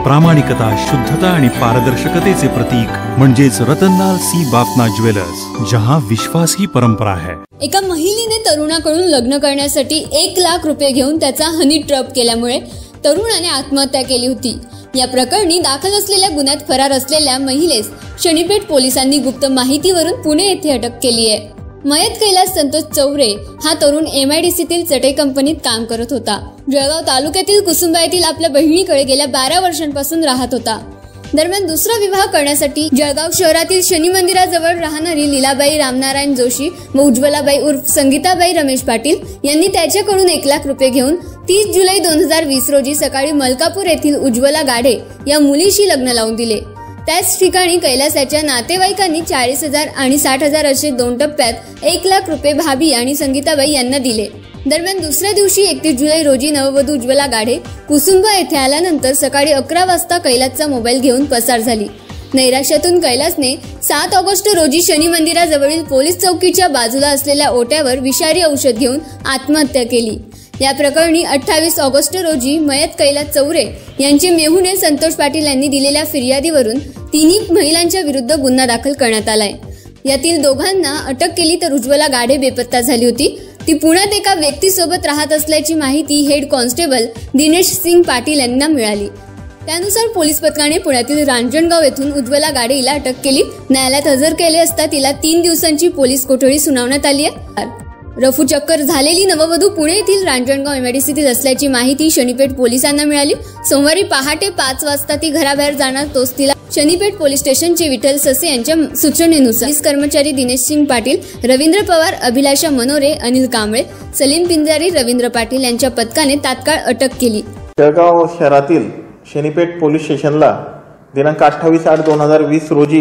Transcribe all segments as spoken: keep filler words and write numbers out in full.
प्रामाणिकता, शुद्धता आणि पारदर्शकतेचे प्रतीक म्हणजेच रतनलाल सी बाफना ज्वेलर्स, जहां विश्वास ही परंपरा है। एका महिलेने तरुणाकडून लग्न करण्यासाठी एक लाख रुपये घेऊन त्याचा हनी ट्रॅप केल्यामुळे तरुणाने आत्महत्या केली होती। या प्रकरणी दाखल असलेल्या गुन्ह्यात फरार असलेल्या महिलेस शनीपेठ पोलिसांनी गुप्त माहितीवरून पुणे येथे अटक केली आहे। मयत कैलास संतोष चौरे हा तरुण एमआयडीसीतील चटई कंपनीत काम करत होता। जळगाव तालुक्यातील कुसुंबा येथील आपल्या बहिणीकडे गेल्या बारा वर्षांपासून राहत होता। दरम्यान दुसरा विवाह करण्यासाठी जळगाव शहरातील शनी मंदिराजवळ राहणारी लीलाबाई रामनारायण जोशी व उज्ज्वलाबाई उर्फ संगीताबाई रमेश पाटील यांनी त्याच्याकडून एक लाख रुपये घेऊन तीस जुलै दोन हजार वीस रोजी सकाळी मलकापूर येथील उज्ज्वला गाढे या मुलीशी लग्न लावून दिले। त्याच ठिकाणी कैलासाच्या नातेवाईकांनी चाळीस हजार आणि साठ हजार असे दोन टप्प्यात एक लाख रुपये भाभी आणि संगीताबाई यांना दिले। दरम्यान दुसऱ्या दिवशी एकतीस जुलै रोजी नववधू उज्ज्वला गाढे कुसुंबा येथे आल्यानंतर सकाळी अकरा वाजता कैलासचा मोबाईल घेऊन पसार झाली। नैराश्यातून कैलासने सात ऑगस्ट रोजी शनी मंदिराजवळील पोलीस चौकीच्या बाजूला असलेल्या ओट्यावर विषारी औषध घेऊन आत्महत्या केली। या प्रकरणी अठ्ठावीस ऑगस्ट रोजी मयत कैलास चौरे यांचे मेहुणे संतोष पाटील यांनी दिलेल्या फिर्यादीवरून तिन्ही महिलांच्या विरुद्ध गुन्हा दाखल करण्यात आलाय। यातील दोघांना अटक केली तर उज्ज्वला गाढे बेपत्ता झाली होती। ती पुण्यात एका व्यक्तीसोबत राहत असल्याची माहिती हेड कॉन्स्टेबल दिनेश सिंग पाटील यांना मिळाली। त्यानुसार पोलीस पथकाने पुण्यातील रांजणगाव येथून उज्ज्वला गाढे हिला अटक केली। न्यायालयात हजर केले असता तिला तीन दिवसांची पोलीस कोठडी सुनावण्यात आली आहे। रफू चक्कर झालेली नववधू पुणे येथील रांजणगाव एमआयडीसीतील असल्याची माहिती शनीपेठ पोलिसांना मिळाली। सोमवारी पहाटे पाच वाजता ती घराबाहेर जाणार तोच तिला शनीपेठ पोलीस स्टेशनचे विठ्ठल ससे यांच्या सूचनेनुसार पोलीस कर्मचारी दिनेश सिंग पाटील, रवींद्र पवार, अभिलाषा मनोरे, अनिल कांबळे, सलीम पिंजारी, रवींद्र पाटील यांच्या पथकाने तात्काळ अटक केली। जळगाव शहरातील शनीपेठ पोलीस स्टेशनला दिनांक अठ्ठावीस आठ दोन हजार वीस रोजी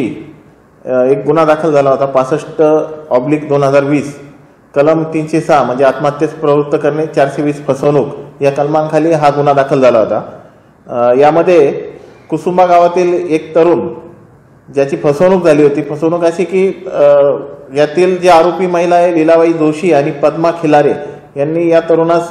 एक गुन्हा दाखल झाला होता। पासष्ट ऑब्लिक दोन हजार वीस कलम तीनशे सहा म्हणजे आत्महत्येस प्रवृत्त करणे, चारशे वीस फसवणूक या कलमांखाली हा गुन्हा दाखल झाला होता। यामध्ये कुसुंबा गावातील एक तरुण ज्याची फसवणूक झाली होती। फसवणूक अशी की यातील जी आरोपी महिला आहे लीलाबाई जोशी आणि पद्मा खिलारे यांनी या तरुणास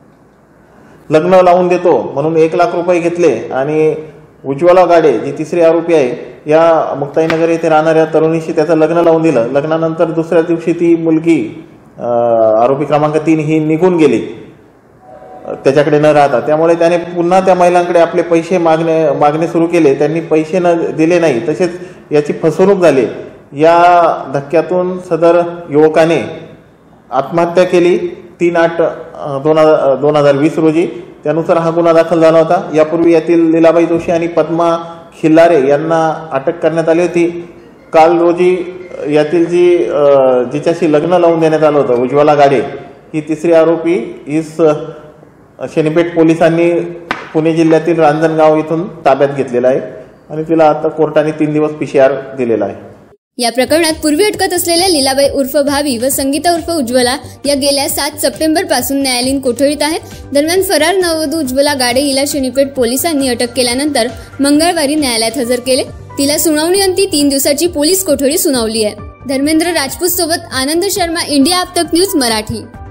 लग्न लावून देतो म्हणून एक लाख रुपये घेतले आणि उज्ज्वला गाढे जी तिसरी आरोपी आहे या मुक्ताईनगर येथे राहणाऱ्या तरुणीशी त्याचं लग्न लावून दिलं। लग्नानंतर दुसऱ्या दिवशी ती मुलगी आरोपी क्रमांक तीन ही निघून गेली त्याच्याकडे न राहता। त्यामुळे त्याने पुन्हा त्या महिलांकडे आपले पैसे मागणे मागणे सुरू केले। त्यांनी पैसे न दिले नाही, तसेच याची फसवणूक झाली। या धक्क्यातून सदर युवकाने आत्महत्या केली तीन आठ दोन हजार दोन हजार वीस रोजी। त्यानुसार हा गुन्हा दाखल झाला होता। यापूर्वी यातील लीलाबाई जोशी आणि पद्मा खिल्लारे यांना अटक करण्यात आली होती। काल रोजी यातील जी जिच्याशी लग्न लावून देण्यात आलं होतं उज्ज्वला गाढे ही तिसरी आरोपी इस शनीपेठ पोलिसांनी पुणे जिल्ह्यातील रांजणगाव येथून ताब्यात घेतलेला आहे आणि तिला आता कोर्टाने तीन दिवस पीसीआर दिलेला आहे। या प्रकरणात पूर्वी अटकत असलेल्या लीलाबाई उर्फ भावी व संगीता उर्फ उज्ज्वला या गेल्या सात सप्टेंबर पासून न्यायालयीन कोठडीत आहेत। दरम्यान फरार नववधू उज्ज्वला गाढे हिला शनीपेठ पोलिसांनी अटक केल्यानंतर मंगळवारी न्यायालयात हजर केले। तिला सुनावणीअंती तीन दिवसाची पोलीस कोठडी सुनावली आहे। धर्मेंद्र राजपूत सोबत आनंद शर्मा, इंडिया आप तक न्यूज मराठी।